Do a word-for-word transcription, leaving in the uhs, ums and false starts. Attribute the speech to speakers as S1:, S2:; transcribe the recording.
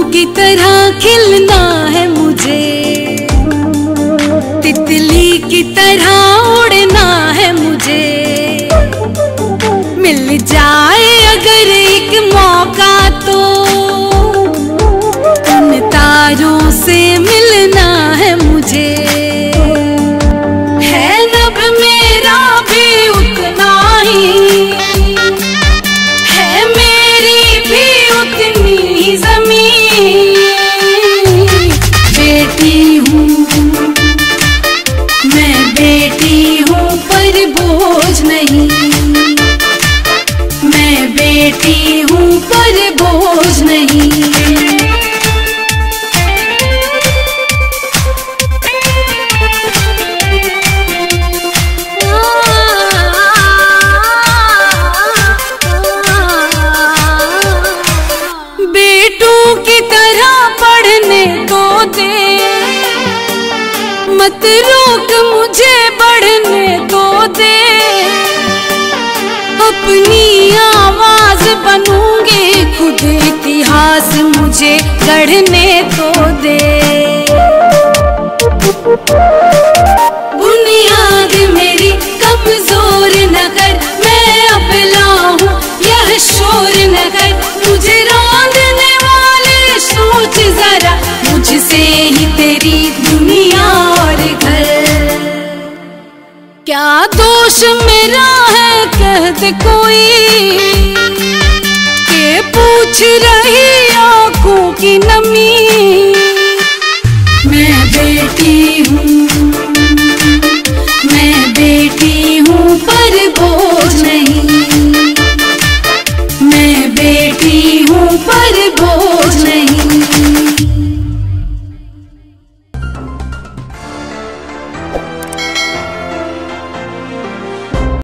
S1: की तरह खिलना है मुझे, तितली की तरह उड़ना है मुझे। मिल जाए अगर एक मौका तो उन तारों से मिलना है मुझे। है नभ मेरा भी उतना ही, है मेरी भी उतनी ही ज़मीन। बेटी हूँ मैं, बेटी हूँ पर बोझ नहीं। मैं बेटी हूँ पर बोझ नहीं। बेटों की तरह पढ़ने तो दे, मत रोक मुझे बढ़ने तो दे। अपनी आवाज बनूंगी खुद, इतिहास मुझे गढ़ने तो दे। बुनियाद मेरी कमजोर न कर, मैं अबला हूँ यह शोर न कर। मुझे रौंदने वाले सोच जरा, मुझसे ही तेरी दुनिया और घर। क्या दोष मेरा है कह दे कोई, के पूछ रही आंखों की